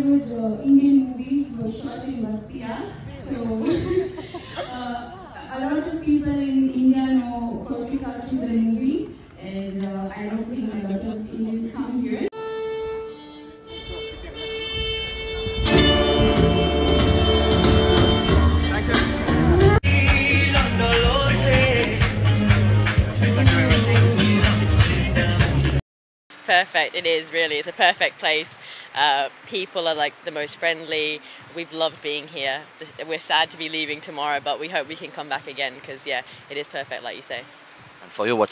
Bollywood Indian movies were shot in Bastia. So a lot of people in India know Koshika through the movie, and I don't think a lot of Indians come here. Perfect. It is really. It's a perfect place. People are like the most friendly. We've loved being here. We're sad to be leaving tomorrow, but we hope we can come back again because yeah, it is perfect, like you say. And for you, what's